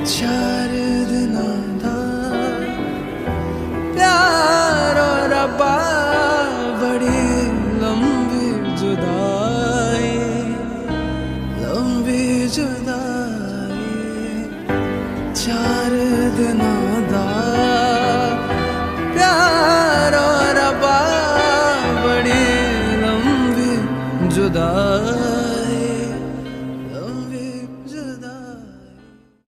चार दिनों दा प्यार और रब्बा बड़ी लंबी जुदाई, लंबी जुदाई। चार दिनों दा